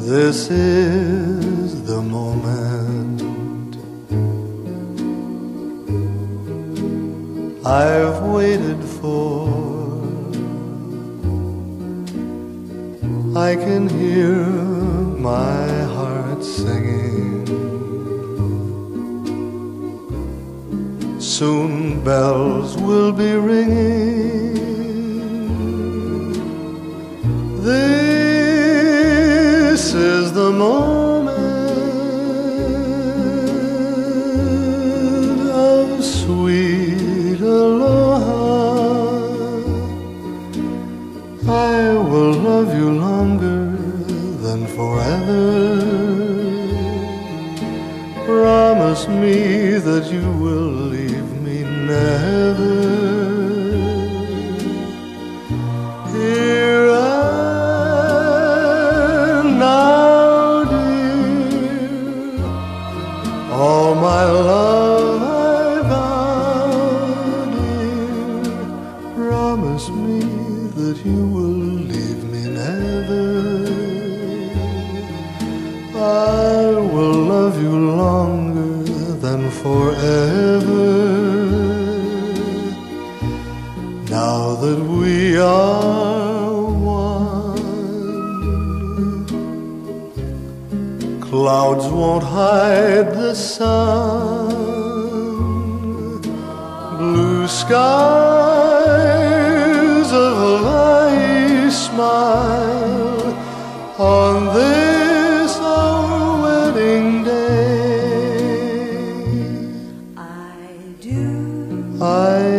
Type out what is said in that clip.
This is the moment I've waited for. I can hear my heart singing. Soon bells will be ringing. This is the moment of sweet aloha. I will love you longer than forever. Promise me that you will leave me never. Here and now, dear, all my love I vow, dear. Promise me that you will leave me never. I will love you longer than forever. Now that we are one, clouds won't hide the sun. Blue skies of a light smile on this our wedding day. I